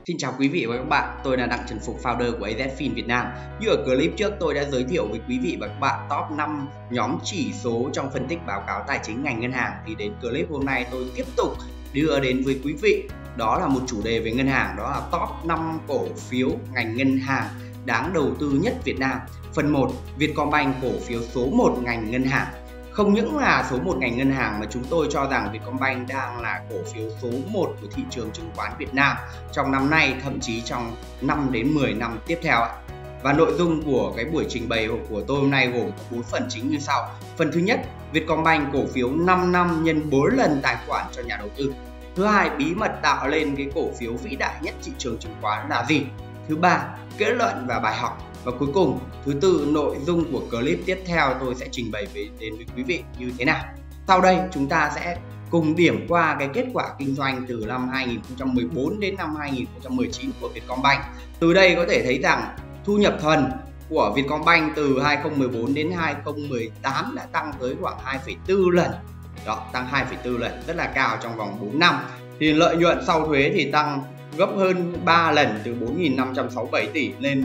Xin chào quý vị và các bạn, tôi là Đặng Trần Phục, founder của AZFIN Việt Nam. Như ở clip trước tôi đã giới thiệu với quý vị và các bạn top 5 nhóm chỉ số trong phân tích báo cáo tài chính ngành ngân hàng, thì đến clip hôm nay tôi tiếp tục đưa đến với quý vị đó là một chủ đề về ngân hàng, đó là top 5 cổ phiếu ngành ngân hàng đáng đầu tư nhất Việt Nam. Phần 1, Vietcombank, cổ phiếu số 1 ngành ngân hàng. Không những là số 1 ngành ngân hàng mà chúng tôi cho rằng Vietcombank đang là cổ phiếu số 1 của thị trường chứng khoán Việt Nam trong năm nay, thậm chí trong 5 đến 10 năm tiếp theo ạ. Và nội dung của cái buổi trình bày của tôi hôm nay gồm có 4 phần chính như sau. Phần thứ nhất, Vietcombank cổ phiếu 5 năm nhân 4 lần tài khoản cho nhà đầu tư. Thứ hai, bí mật tạo lên cái cổ phiếu vĩ đại nhất thị trường chứng khoán là gì? Thứ ba, kết luận và bài học. Và cuối cùng, thứ tư, nội dung của clip tiếp theo tôi sẽ trình bày đến với quý vị như thế nào. Sau đây chúng ta sẽ cùng điểm qua cái kết quả kinh doanh từ năm 2014 đến năm 2019 của Vietcombank. Từ đây có thể thấy rằng thu nhập thuần của Vietcombank từ 2014 đến 2018 đã tăng tới khoảng 2,4 lần. Đó, tăng 2,4 lần, rất là cao trong vòng 4 năm. Thì lợi nhuận sau thuế thì tăng gấp hơn 3 lần, từ 4.567 tỷ lên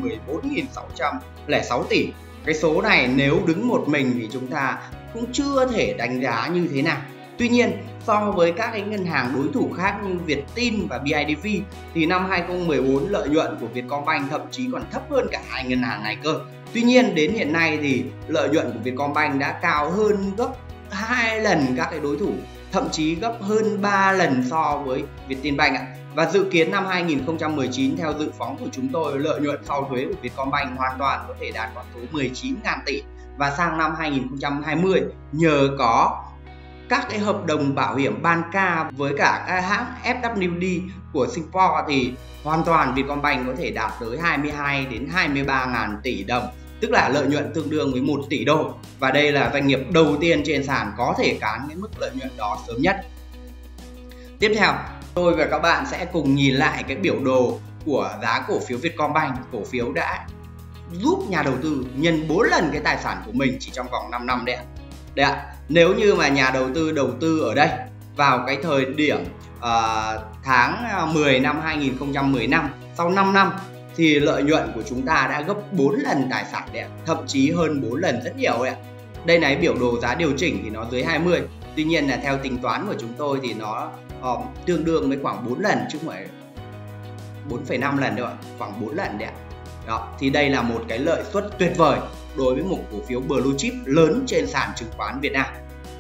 14.606 tỷ. Cái số này nếu đứng một mình thì chúng ta cũng chưa thể đánh giá như thế nào. Tuy nhiên, so với các cái ngân hàng đối thủ khác như Vietin và BIDV thì năm 2014 lợi nhuận của Vietcombank thậm chí còn thấp hơn cả hai ngân hàng này cơ. Tuy nhiên đến hiện nay thì lợi nhuận của Vietcombank đã cao hơn gấp 2 lần các cái đối thủ, thậm chí gấp hơn 3 lần so với Vietinbank ạ. Và dự kiến năm 2019 theo dự phóng của chúng tôi, lợi nhuận sau thuế của Vietcombank hoàn toàn có thể đạt con số 19.000 tỷ. Và sang năm 2020 nhờ có các cái hợp đồng bảo hiểm banca với cả các hãng FWD của Singapore thì hoàn toàn Vietcombank có thể đạt tới 22 đến 23.000 tỷ đồng, tức là lợi nhuận tương đương với 1 tỷ đô. Và đây là doanh nghiệp đầu tiên trên sàn có thể cán cái mức lợi nhuận đó sớm nhất. Tiếp theo, tôi và các bạn sẽ cùng nhìn lại cái biểu đồ của giá cổ phiếu Vietcombank. Cổ phiếu đã giúp nhà đầu tư nhân 4 lần cái tài sản của mình chỉ trong vòng 5 năm đấy ạ. Nếu như mà nhà đầu tư ở đây vào cái thời điểm tháng 10 năm 2015, sau 5 năm thì lợi nhuận của chúng ta đã gấp 4 lần tài sản đấy ạ, thậm chí hơn 4 lần rất nhiều đấy ạ. Đây là biểu đồ giá điều chỉnh thì nó dưới 20. Tuy nhiên là theo tính toán của chúng tôi thì nó tương đương với khoảng 4 lần chứ không phải 4,5 lần đâu ạ, khoảng 4 lần đấy ạ. Đó, thì đây là một cái lợi suất tuyệt vời đối với một cổ phiếu blue chip lớn trên sàn chứng khoán Việt Nam.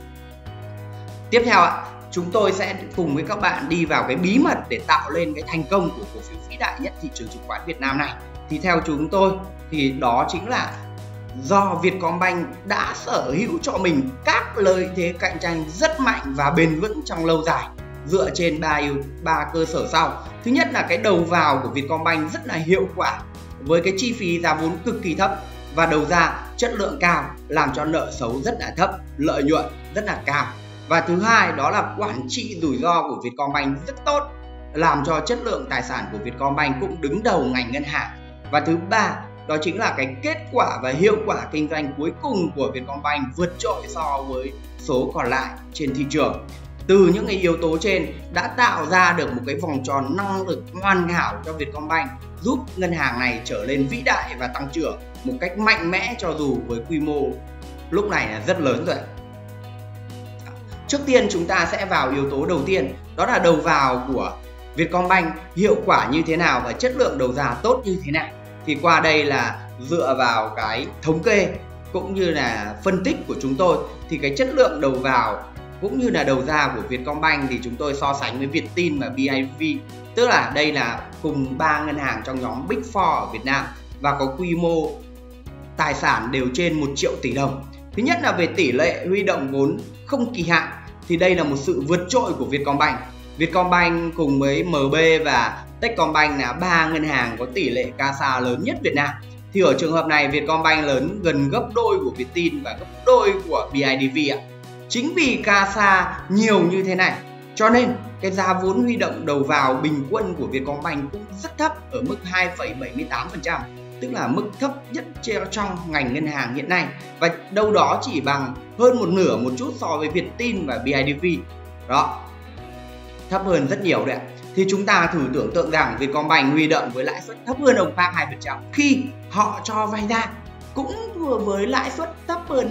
Tiếp theo ạ, chúng tôi sẽ cùng với các bạn đi vào cái bí mật để tạo lên cái thành công của cổ phiếu vĩ đại nhất thị trường chứng khoán Việt Nam này. Thì theo chúng tôi thì đó chính là do Vietcombank đã sở hữu cho mình các lợi thế cạnh tranh rất mạnh và bền vững trong lâu dài, dựa trên ba cơ sở sau. Thứ nhất là cái đầu vào của Vietcombank rất là hiệu quả với cái chi phí giá vốn cực kỳ thấp và đầu ra chất lượng cao, làm cho nợ xấu rất là thấp, lợi nhuận rất là cao. Và thứ hai đó là quản trị rủi ro của Vietcombank rất tốt, làm cho chất lượng tài sản của Vietcombank cũng đứng đầu ngành ngân hàng. Và thứ ba đó chính là cái kết quả và hiệu quả kinh doanh cuối cùng của Vietcombank vượt trội so với số còn lại trên thị trường. Từ những cái yếu tố trên đã tạo ra được một cái vòng tròn năng lực hoàn hảo cho Vietcombank, giúp ngân hàng này trở lên vĩ đại và tăng trưởng một cách mạnh mẽ cho dù với quy mô lúc này là rất lớn rồi. Trước tiên chúng ta sẽ vào yếu tố đầu tiên, đó là đầu vào của Vietcombank hiệu quả như thế nào và chất lượng đầu ra tốt như thế nào. Thì qua đây là dựa vào cái thống kê cũng như là phân tích của chúng tôi thì cái chất lượng đầu vào cũng như là đầu ra của Vietcombank thì chúng tôi so sánh với Vietin và BIDV, tức là đây là cùng 3 ngân hàng trong nhóm Big Four ở Việt Nam và có quy mô tài sản đều trên 1 triệu tỷ đồng. Thứ nhất là về tỷ lệ huy động vốn không kỳ hạn thì đây là một sự vượt trội của Vietcombank. Vietcombank cùng với MB và Techcombank là 3 ngân hàng có tỷ lệ CASA lớn nhất Việt Nam. Thì ở trường hợp này Vietcombank lớn gần gấp đôi của Vietin và gấp đôi của BIDV ạ. Chính vì CASA nhiều như thế này cho nên cái giá vốn huy động đầu vào bình quân của Vietcombank cũng rất thấp ở mức 2,78%, tức là mức thấp nhất trong ngành ngân hàng hiện nay và đâu đó chỉ bằng hơn một nửa một chút so với Vietin và BIDV. Đó, thấp hơn rất nhiều đấy ạ. thì chúng ta thử tưởng tượng rằng Vietcombank huy động với lãi suất thấp hơn ông khác 2%, khi họ cho vay ra cũng vừa với lãi suất thấp hơn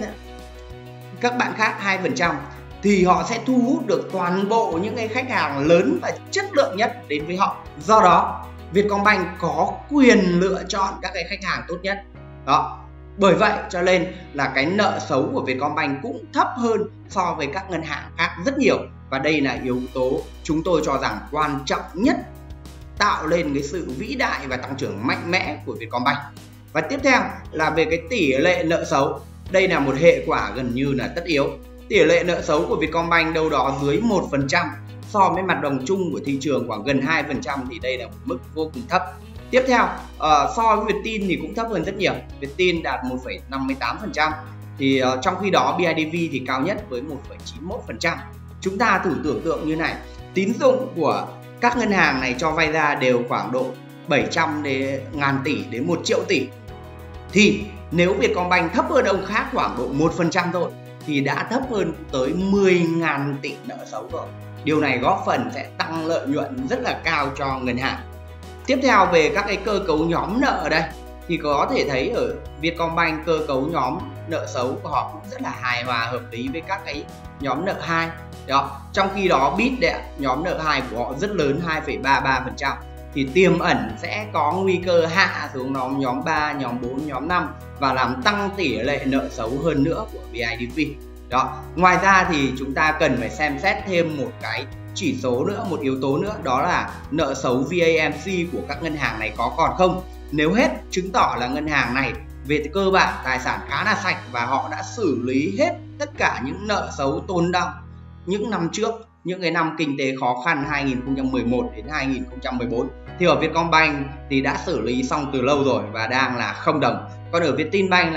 các bạn khác 2%, thì họ sẽ thu hút được toàn bộ những cái khách hàng lớn và chất lượng nhất đến với họ. Do đó Vietcombank có quyền lựa chọn các cái khách hàng tốt nhất. Đó. Bởi vậy cho nên là cái nợ xấu của Vietcombank cũng thấp hơn so với các ngân hàng khác rất nhiều. Và đây là yếu tố chúng tôi cho rằng quan trọng nhất tạo lên cái sự vĩ đại và tăng trưởng mạnh mẽ của Vietcombank. Và tiếp theo là về cái tỷ lệ nợ xấu. Đây là một hệ quả gần như là tất yếu. Tỷ lệ nợ xấu của Vietcombank đâu đó dưới 1% so với mặt bằng chung của thị trường khoảng gần 2%, thì đây là một mức vô cùng thấp. Tiếp theo, so với Vietin thì cũng thấp hơn rất nhiều. Vietin đạt 1,58%, thì trong khi đó BIDV thì cao nhất với 1,91%. Chúng ta thử tưởng tượng như này, tín dụng của các ngân hàng này cho vay ra đều khoảng độ 700 đến ngàn tỷ đến 1 triệu tỷ. Thì nếu Vietcombank thấp hơn ông khác khoảng độ 1% thôi thì đã thấp hơn tới 10.000 tỷ nợ xấu rồi. Điều này góp phần sẽ tăng lợi nhuận rất là cao cho ngân hàng. Tiếp theo về các cái cơ cấu nhóm nợ ở đây thì có thể thấy ở Vietcombank cơ cấu nhóm nợ xấu của họ cũng rất là hài hòa, hợp lý với các cái nhóm nợ 2. Đó, trong khi đó BIT nhóm nợ 2 của họ rất lớn 2,33%, thì tiềm ẩn sẽ có nguy cơ hạ xuống nhóm 3, nhóm 4, nhóm 5 và làm tăng tỷ lệ nợ xấu hơn nữa của BIDV. Đó. Ngoài ra thì chúng ta cần phải xem xét thêm một cái chỉ số nữa, một yếu tố nữa, đó là nợ xấu VAMC của các ngân hàng này có còn không. Nếu hết, chứng tỏ là ngân hàng này về cơ bản tài sản khá là sạch và họ đã xử lý hết tất cả những nợ xấu tồn đọng những năm trước, những cái năm kinh tế khó khăn 2011 đến 2014. Thì ở Vietcombank thì đã xử lý xong từ lâu rồi và đang là 0 đồng. Còn ở Vietinbank là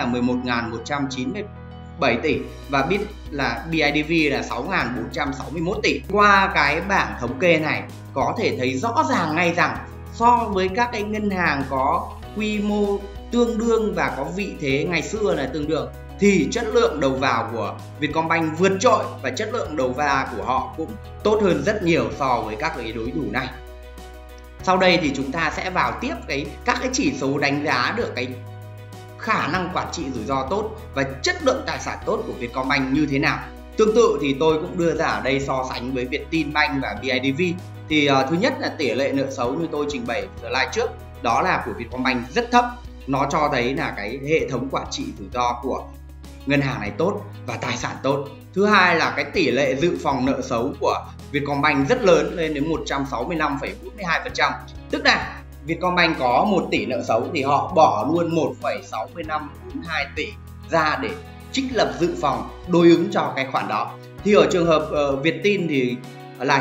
11.197 tỷ và BIDV là 6.461 tỷ. Qua cái bảng thống kê này có thể thấy rõ ràng ngay rằng so với các cái ngân hàng có quy mô tương đương và có vị thế ngày xưa là tương đương, thì chất lượng đầu vào của Vietcombank vượt trội và chất lượng đầu vào của họ cũng tốt hơn rất nhiều so với các cái đối thủ này. Sau đây thì chúng ta sẽ vào tiếp các cái chỉ số đánh giá được cái khả năng quản trị rủi ro tốt và chất lượng tài sản tốt của Vietcombank như thế nào. Tương tự thì tôi cũng đưa ra ở đây so sánh với Vietinbank và BIDV. Thì thứ nhất là tỷ lệ nợ xấu như tôi trình bày slide trước, đó là của Vietcombank rất thấp. Nó cho thấy là cái hệ thống quản trị rủi ro của ngân hàng này tốt và tài sản tốt. Thứ hai là cái tỷ lệ dự phòng nợ xấu của Vietcombank rất lớn, lên đến 165,42%. Tức là Vietcombank có 1 tỷ nợ xấu thì họ bỏ luôn 1,6542 tỷ ra để trích lập dự phòng đối ứng cho cái khoản đó. Thì ở trường hợp Vietin thì là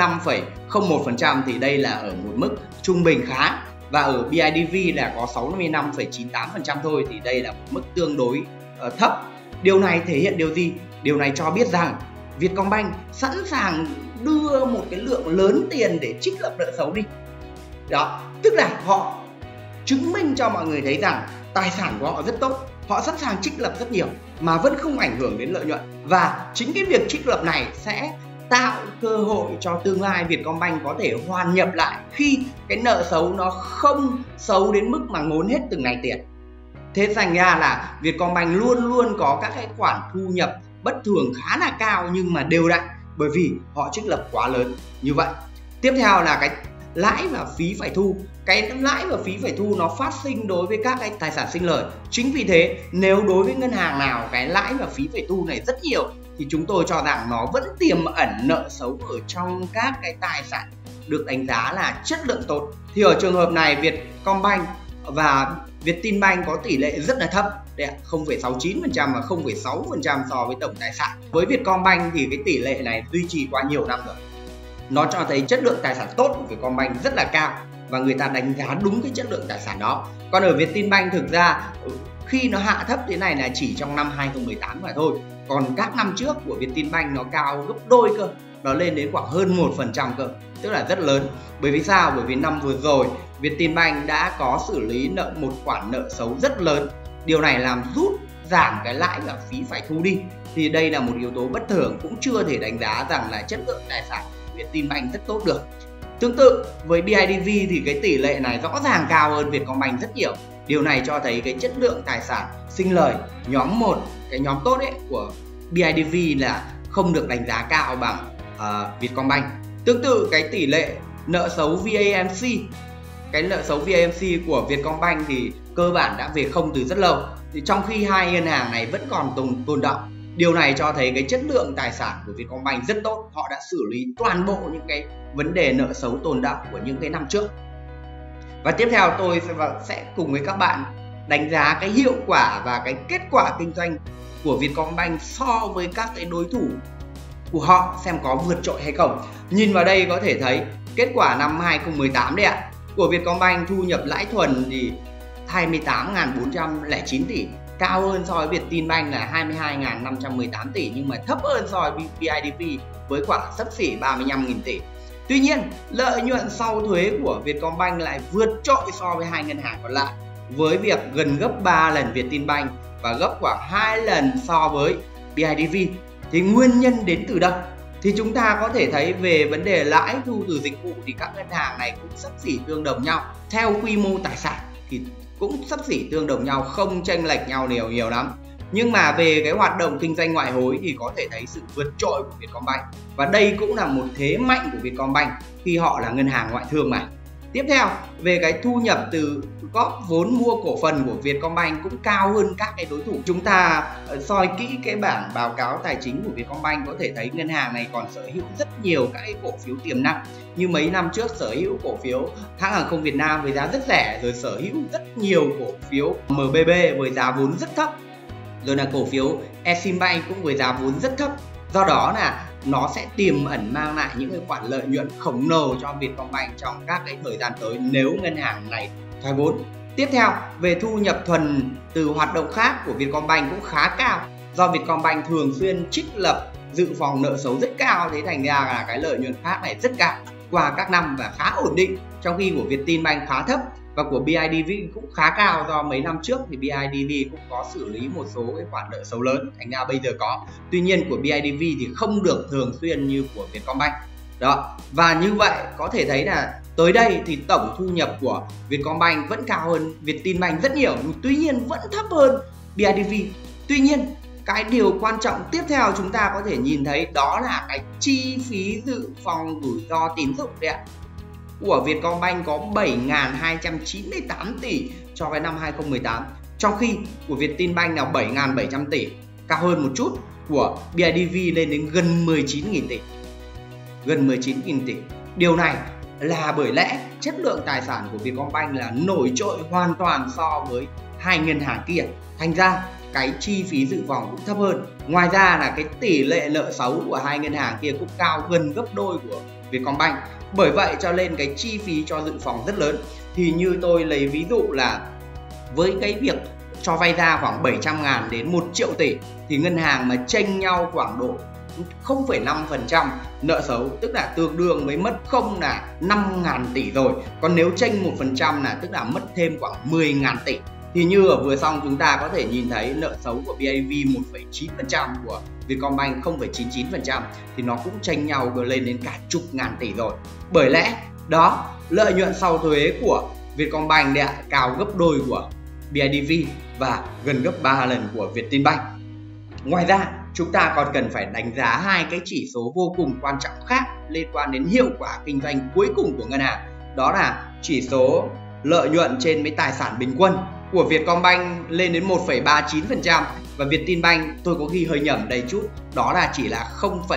95,01%, thì đây là ở một mức trung bình khá. Và ở BIDV là có 65,98% thôi, thì đây là một mức tương đối thấp. Điều này thể hiện điều gì? Điều này cho biết rằng Vietcombank sẵn sàng đưa một cái lượng lớn tiền để trích lập nợ xấu đi. Đó, tức là họ chứng minh cho mọi người thấy rằng tài sản của họ rất tốt, họ sẵn sàng trích lập rất nhiều mà vẫn không ảnh hưởng đến lợi nhuận. Và chính cái việc trích lập này sẽ tạo cơ hội cho tương lai Vietcombank có thể hoàn nhập lại khi cái nợ xấu nó không xấu đến mức mà ngốn hết từng này tiền. Thế thành ra là Vietcombank luôn luôn có các cái khoản thu nhập bất thường khá là cao nhưng mà đều đặn, bởi vì họ trích lập quá lớn như vậy. Tiếp theo là cái lãi và phí phải thu. Cái lãi và phí phải thu nó phát sinh đối với các cái tài sản sinh lời. Chính vì thế nếu đối với ngân hàng nào cái lãi và phí phải thu này rất nhiều thì chúng tôi cho rằng nó vẫn tiềm ẩn nợ xấu ở trong các cái tài sản được đánh giá là chất lượng tốt. Thì ở trường hợp này Vietcombank và Vietinbank có tỷ lệ rất là thấp, 0,69% và 0,6% so với tổng tài sản. Với Vietcombank thì cái tỷ lệ này duy trì qua nhiều năm rồi. Nó cho thấy chất lượng tài sản tốt của Vietcombank rất là cao và người ta đánh giá đúng cái chất lượng tài sản đó. Còn ở Vietinbank thực ra khi nó hạ thấp thế này là chỉ trong năm 2018 mà thôi. Còn các năm trước của Vietinbank nó cao gấp đôi cơ, nó lên đến khoảng hơn 1% cơ, tức là rất lớn. Bởi vì sao? Bởi vì năm vừa rồi Vietinbank đã có xử lý một khoản nợ xấu rất lớn. Điều này làm rút giảm cái lãi và phí phải thu đi. Thì đây là một yếu tố bất thường, cũng chưa thể đánh giá rằng là chất lượng tài sản của Vietinbank rất tốt được. Tương tự với BIDV thì cái tỷ lệ này rõ ràng cao hơn Vietcombank rất nhiều. Điều này cho thấy cái chất lượng tài sản sinh lời nhóm 1, cái nhóm tốt ấy của BIDV là không được đánh giá cao bằng Vietcombank. Tương tự cái tỷ lệ nợ xấu VAMC, cái nợ xấu VAMC của Vietcombank thì cơ bản đã về không từ rất lâu. Thì trong khi hai ngân hàng này vẫn còn tồn đọng. Điều này cho thấy cái chất lượng tài sản của Vietcombank rất tốt. Họ đã xử lý toàn bộ những cái vấn đề nợ xấu tồn đọng của những cái năm trước. Và tiếp theo tôi sẽ cùng với các bạn đánh giá cái hiệu quả và cái kết quả kinh doanh của Vietcombank so với các cái đối thủ của họ xem có vượt trội hay không. Nhìn vào đây có thể thấy kết quả năm 2018 đấy ạ. Của Vietcombank thu nhập lãi thuần thì 28.409 tỷ, cao hơn so với Vietinbank là 22.518 tỷ nhưng mà thấp hơn so với BIDV với khoảng xấp xỉ 35.000 tỷ. Tuy nhiên, lợi nhuận sau thuế của Vietcombank lại vượt trội so với hai ngân hàng còn lại, với việc gần gấp 3 lần Vietinbank và gấp khoảng 2 lần so với BIDV. Thì nguyên nhân đến từ đâu? Thì chúng ta có thể thấy về vấn đề lãi thu từ dịch vụ thì các ngân hàng này cũng xấp xỉ tương đồng nhau. Theo quy mô tài sản thì cũng xấp xỉ tương đồng nhau, không chênh lệch nhau nhiều lắm. Nhưng mà về cái hoạt động kinh doanh ngoại hối thì có thể thấy sự vượt trội của Vietcombank. Và đây cũng là một thế mạnh của Vietcombank khi họ là ngân hàng ngoại thương mà. Tiếp theo, về cái thu nhập từ góp vốn mua cổ phần của Vietcombank cũng cao hơn các cái đối thủ. Chúng ta soi kỹ cái bảng báo cáo tài chính của Vietcombank có thể thấy ngân hàng này còn sở hữu rất nhiều các cái cổ phiếu tiềm năng. Như mấy năm trước sở hữu cổ phiếu hãng hàng không Việt Nam với giá rất rẻ, rồi sở hữu rất nhiều cổ phiếu MBB với giá vốn rất thấp, rồi là cổ phiếu Eximbank cũng với giá vốn rất thấp. Do đó là nó sẽ tiềm ẩn mang lại những cái khoản lợi nhuận khổng lồ cho Vietcombank trong các cái thời gian tới nếu ngân hàng này thoái vốn. Tiếp theo, về thu nhập thuần từ hoạt động khác của Vietcombank cũng khá cao. Do Vietcombank thường xuyên trích lập dự phòng nợ xấu rất cao, thế thành ra là cái lợi nhuận khác này rất cao qua các năm và khá ổn định, trong khi của Vietinbank khá thấp. Và của BIDV cũng khá cao, do mấy năm trước thì BIDV cũng có xử lý một số cái khoản nợ xấu lớn, thành ra bây giờ có. Tuy nhiên của BIDV thì không được thường xuyên như của Vietcombank. Đó, và như vậy có thể thấy là tới đây thì tổng thu nhập của Vietcombank vẫn cao hơn Vietinbank rất nhiều, nhưng tuy nhiên vẫn thấp hơn BIDV. Tuy nhiên, cái điều quan trọng tiếp theo chúng ta có thể nhìn thấy đó là cái chi phí dự phòng rủi ro tín dụng đấy ạ. Của Vietcombank có 7.298 tỷ cho cái năm 2018, trong khi của Vietinbank là 7.700 tỷ, cao hơn một chút. Của BIDV lên đến gần 19.000 tỷ, gần 19.000 tỷ. Điều này là bởi lẽ chất lượng tài sản của Vietcombank là nổi trội hoàn toàn so với hai ngân hàng kia, thành ra cái chi phí dự phòng cũng thấp hơn. Ngoài ra là cái tỷ lệ nợ xấu của hai ngân hàng kia cũng cao gần gấp đôi của Vietcombank. Bởi vậy cho nên cái chi phí cho dự phòng rất lớn. Thì như tôi lấy ví dụ là với cái việc cho vay ra khoảng 700.000 đến 1 triệu tỷ thì ngân hàng mà chênh nhau khoảng độ 0,5% nợ xấu, tức là tương đương với mất không là 5.000 tỷ rồi. Còn nếu chênh 1% là tức là mất thêm khoảng 10.000 tỷ. Thì như ở vừa xong chúng ta có thể nhìn thấy nợ xấu của BIDV 1,9%, của Vietcombank 0,99%, thì nó cũng chênh nhau lên đến cả chục ngàn tỷ rồi. Bởi lẽ đó, lợi nhuận sau thuế của Vietcombank đã cao gấp đôi của BIDV và gần gấp 3 lần của Vietinbank. Ngoài ra, chúng ta còn cần phải đánh giá hai cái chỉ số vô cùng quan trọng khác liên quan đến hiệu quả kinh doanh cuối cùng của ngân hàng. Đó là chỉ số lợi nhuận trên mấy tài sản bình quân. Của Vietcombank lên đến 1,39% và Vietinbank tôi có ghi hơi nhầm đây chút, đó là chỉ là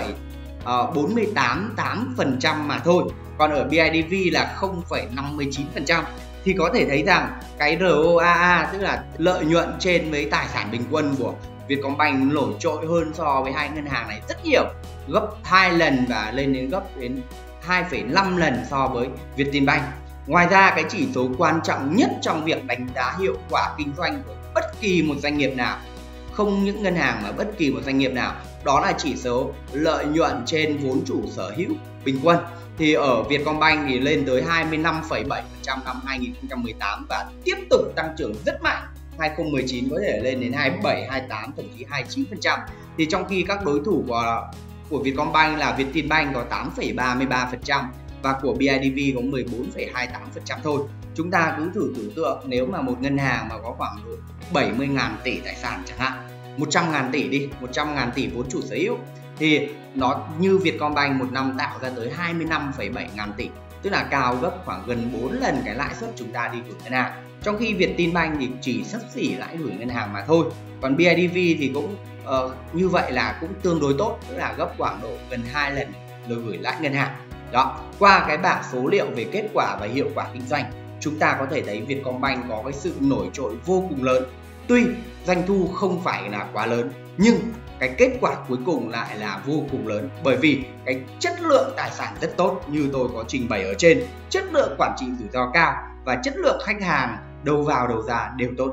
0,488% mà thôi. Còn ở BIDV là 0,59%. Thì có thể thấy rằng cái ROAA, tức là lợi nhuận trên mấy tài sản bình quân của Vietcombank nổi trội hơn so với hai ngân hàng này rất nhiều, gấp 2 lần và lên đến gấp đến 2,5 lần so với Vietinbank. Ngoài ra, cái chỉ số quan trọng nhất trong việc đánh giá hiệu quả kinh doanh của bất kỳ một doanh nghiệp nào, không những ngân hàng mà bất kỳ một doanh nghiệp nào, đó là chỉ số lợi nhuận trên vốn chủ sở hữu bình quân. Thì ở Vietcombank thì lên tới 25,7% năm 2018 và tiếp tục tăng trưởng rất mạnh. 2019 có thể lên đến 27, 28, thậm chí 29%. Thì trong khi các đối thủ của Vietcombank là Vietinbank có 8,33% và của BIDV có 14,28% thôi. Chúng ta cứ thử tưởng tượng nếu mà một ngân hàng mà có khoảng 70.000 tỷ tài sản chẳng hạn, 100.000 tỷ đi, 100.000 tỷ vốn chủ sở hữu, thì nó như Vietcombank một năm tạo ra tới 25,7 ngàn tỷ, tức là cao gấp khoảng gần 4 lần cái lãi suất chúng ta đi gửi ngân hàng. Trong khi Vietinbank thì chỉ xấp xỉ lãi gửi ngân hàng mà thôi. Còn BIDV thì cũng như vậy là cũng tương đối tốt, tức là gấp khoảng độ gần 2 lần lời gửi lãi ngân hàng. Đó, qua cái bảng số liệu về kết quả và hiệu quả kinh doanh, chúng ta có thể thấy Vietcombank có cái sự nổi trội vô cùng lớn. Tuy doanh thu không phải là quá lớn, nhưng cái kết quả cuối cùng lại là vô cùng lớn, bởi vì cái chất lượng tài sản rất tốt như tôi có trình bày ở trên, chất lượng quản trị rủi ro cao và chất lượng khách hàng đầu vào đầu ra đều tốt.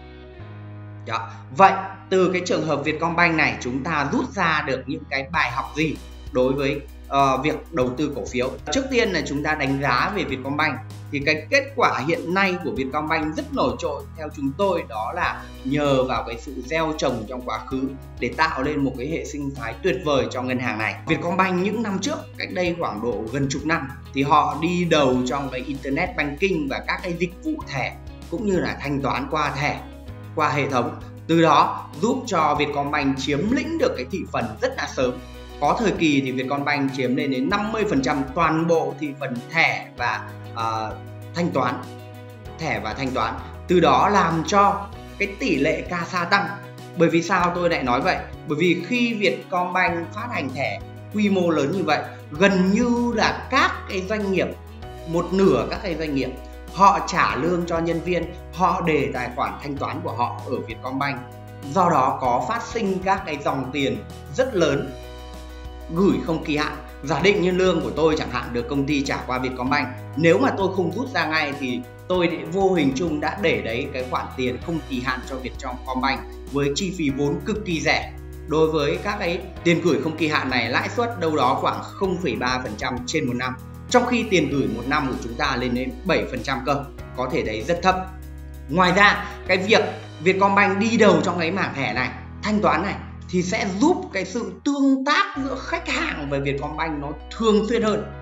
Đó. Vậy từ cái trường hợp Vietcombank này chúng ta rút ra được những cái bài học gì đối với việc đầu tư cổ phiếu? Trước tiên là chúng ta đánh giá về Vietcombank, thì cái kết quả hiện nay của Vietcombank rất nổi trội theo chúng tôi, đó là nhờ vào cái sự gieo trồng trong quá khứ để tạo lên một cái hệ sinh thái tuyệt vời cho ngân hàng này. Vietcombank những năm trước, cách đây khoảng độ gần chục năm, thì họ đi đầu trong cái internet banking và các cái dịch vụ thẻ cũng như là thanh toán qua thẻ, qua hệ thống. Từ đó giúp cho Vietcombank chiếm lĩnh được cái thị phần rất là sớm. Có thời kỳ thì Vietcombank chiếm lên đến 50% toàn bộ thị phần thẻ và thanh toán. Từ đó làm cho cái tỷ lệ CASA tăng. Bởi vì sao tôi lại nói vậy? Bởi vì khi Vietcombank phát hành thẻ quy mô lớn như vậy, gần như là các cái doanh nghiệp, một nửa các cái doanh nghiệp, họ trả lương cho nhân viên, họ để tài khoản thanh toán của họ ở Vietcombank. Do đó có phát sinh các cái dòng tiền rất lớn gửi không kỳ hạn. Giả định như lương của tôi chẳng hạn được công ty trả qua Vietcombank, nếu mà tôi không rút ra ngay thì tôi vô hình chung đã để đấy cái khoản tiền không kỳ hạn cho Vietcombank với chi phí vốn cực kỳ rẻ. Đối với các cái tiền gửi không kỳ hạn này, lãi suất đâu đó khoảng 0,3% trên một năm, trong khi tiền gửi một năm của chúng ta lên đến 7% cơ, có thể thấy rất thấp. Ngoài ra, cái việc Vietcombank đi đầu trong cái mảng thẻ này, thanh toán này, thì sẽ giúp cái sự tương tác giữa khách hàng và Vietcombank nó thường xuyên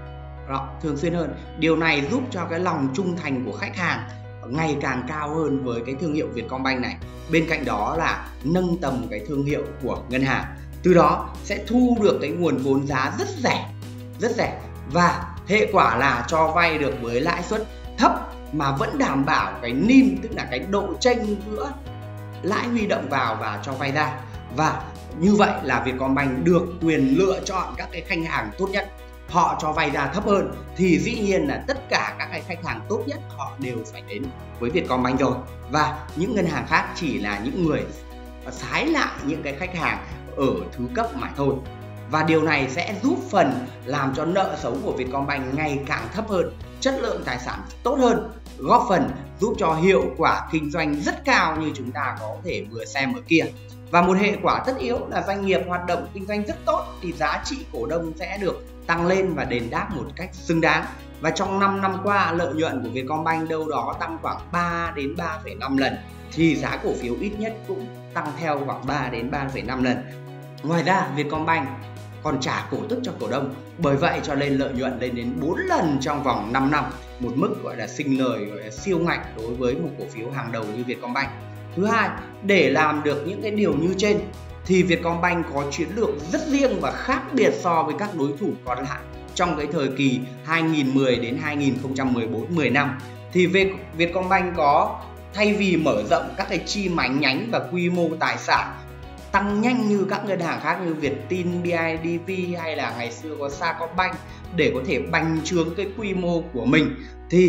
hơn. Điều này giúp cho cái lòng trung thành của khách hàng ngày càng cao hơn với cái thương hiệu Vietcombank này. Bên cạnh đó là nâng tầm cái thương hiệu của ngân hàng. Từ đó sẽ thu được cái nguồn vốn giá rất rẻ và hệ quả là cho vay được với lãi suất thấp mà vẫn đảm bảo cái NIM, tức là cái độ chênh giữa lãi huy động vào và cho vay ra. Và như vậy là Vietcombank được quyền lựa chọn các cái khách hàng tốt nhất. Họ cho vay ra thấp hơn thì dĩ nhiên là tất cả các cái khách hàng tốt nhất họ đều phải đến với Vietcombank rồi. Và những ngân hàng khác chỉ là những người sái lại những cái khách hàng ở thứ cấp mà thôi. Và điều này sẽ giúp phần làm cho nợ xấu của Vietcombank ngày càng thấp hơn, chất lượng tài sản tốt hơn, góp phần giúp cho hiệu quả kinh doanh rất cao như chúng ta có thể vừa xem ở kia. Và một hệ quả tất yếu là doanh nghiệp hoạt động kinh doanh rất tốt thì giá trị cổ đông sẽ được tăng lên và đền đáp một cách xứng đáng. Và trong 5 năm qua, lợi nhuận của Vietcombank đâu đó tăng khoảng 3 đến 3,5 lần, thì giá cổ phiếu ít nhất cũng tăng theo khoảng 3 đến 3,5 lần. Ngoài ra, Vietcombank còn trả cổ tức cho cổ đông, bởi vậy cho nên lợi nhuận lên đến 4 lần trong vòng 5 năm, một mức gọi là sinh lời, gọi là siêu ngạch đối với một cổ phiếu hàng đầu như Vietcombank. Thứ hai, để làm được những cái điều như trên thì Vietcombank có chiến lược rất riêng và khác biệt so với các đối thủ còn lại. Trong cái thời kỳ 2010 đến 2014, 10 năm thì Vietcombank có, thay vì mở rộng các cái chi nhánh và quy mô tài sản tăng nhanh như các ngân hàng khác như Vietin, BIDV hay là ngày xưa có Sacombank để có thể bành trướng cái quy mô của mình, thì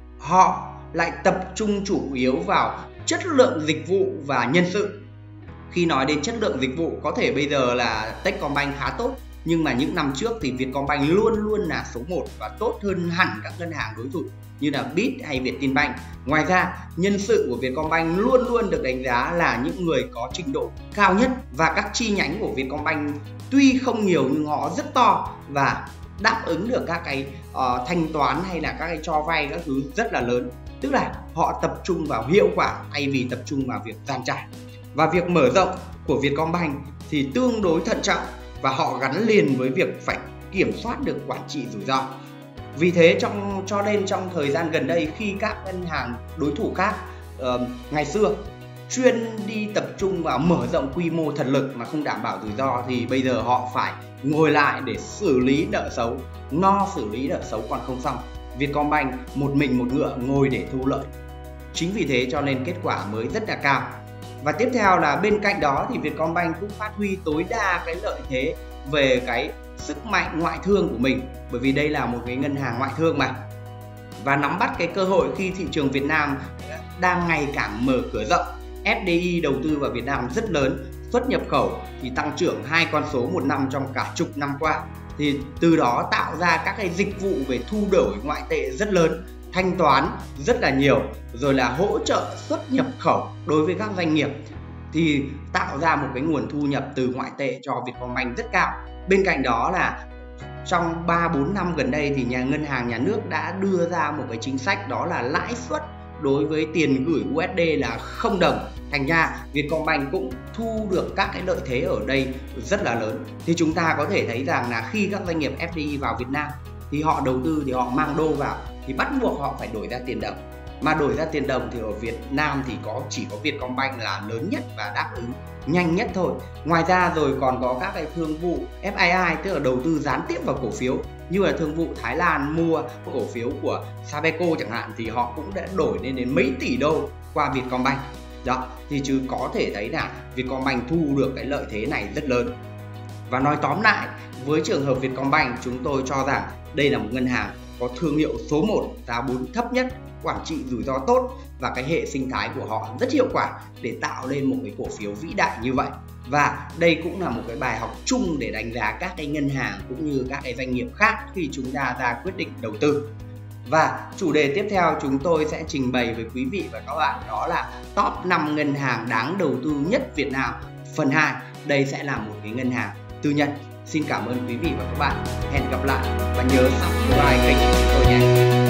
họ lại tập trung chủ yếu vào chất lượng dịch vụ và nhân sự. Khi nói đến chất lượng dịch vụ, có thể bây giờ là Techcombank khá tốt, nhưng mà những năm trước thì Vietcombank luôn luôn là số 1 và tốt hơn hẳn các ngân hàng đối thủ như là Bit hay Vietinbank. Ngoài ra, nhân sự của Vietcombank luôn luôn được đánh giá là những người có trình độ cao nhất, và các chi nhánh của Vietcombank tuy không nhiều nhưng họ rất to và đáp ứng được các cái thanh toán hay là các cái cho vay các thứ rất là lớn. Tức là họ tập trung vào hiệu quả thay vì tập trung vào việc dàn trải. Và việc mở rộng của Vietcombank thì tương đối thận trọng và họ gắn liền với việc phải kiểm soát được quản trị rủi ro. Vì thế cho nên trong thời gian gần đây, khi các ngân hàng đối thủ khác ngày xưa chuyên đi tập trung vào mở rộng quy mô thật lực mà không đảm bảo rủi ro, thì bây giờ họ phải ngồi lại để xử lý nợ xấu, xử lý nợ xấu còn không xong. Vietcombank một mình một ngựa ngồi để thu lợi. Chính vì thế cho nên kết quả mới rất là cao. Và tiếp theo là bên cạnh đó thì Vietcombank cũng phát huy tối đa cái lợi thế về cái sức mạnh ngoại thương của mình, bởi vì đây là một cái ngân hàng ngoại thương mà, và nắm bắt cái cơ hội khi thị trường Việt Nam đang ngày càng mở cửa rộng. FDI đầu tư vào Việt Nam rất lớn, xuất nhập khẩu thì tăng trưởng 2 con số một năm trong cả chục năm qua, thì từ đó tạo ra các cái dịch vụ về thu đổi ngoại tệ rất lớn, thanh toán rất là nhiều, rồi là hỗ trợ xuất nhập khẩu đối với các doanh nghiệp, thì tạo ra một cái nguồn thu nhập từ ngoại tệ cho Vietcombank rất cao. Bên cạnh đó là trong 3-4 năm gần đây thì ngân hàng nhà nước đã đưa ra một cái chính sách, đó là lãi suất đối với tiền gửi USD là 0 đồng. Thành ra Vietcombank cũng thu được các cái lợi thế ở đây rất là lớn. Thì chúng ta có thể thấy rằng là khi các doanh nghiệp FDI vào Việt Nam thì họ đầu tư, thì họ mang đô vào, thì bắt buộc họ phải đổi ra tiền đồng. Mà đổi ra tiền đồng thì ở Việt Nam thì chỉ có Vietcombank là lớn nhất và đáp ứng nhanh nhất thôi. Ngoài ra rồi còn có các cái thương vụ FII, tức là đầu tư gián tiếp vào cổ phiếu, như là thương vụ Thái Lan mua cổ phiếu của Sabeco chẳng hạn, thì họ cũng đã đổi lên đến mấy tỷ đô qua Vietcombank. Đó, thì chứ có thể thấy là Vietcombank thu được cái lợi thế này rất lớn. Và nói tóm lại, với trường hợp Vietcombank, chúng tôi cho rằng đây là một ngân hàng có thương hiệu số 1, giá vốn thấp nhất, quản trị rủi ro tốt, và cái hệ sinh thái của họ rất hiệu quả để tạo lên một cái cổ phiếu vĩ đại như vậy. Và đây cũng là một cái bài học chung để đánh giá các cái ngân hàng cũng như các cái doanh nghiệp khác khi chúng ta ra quyết định đầu tư. Và chủ đề tiếp theo chúng tôi sẽ trình bày với quý vị và các bạn, đó là top 5 ngân hàng đáng đầu tư nhất Việt Nam phần 2. Đây sẽ là một cái ngân hàng tư nhân. Xin cảm ơn quý vị và các bạn. Hẹn gặp lại và nhớ subscribe kênh của chúng tôi nhé.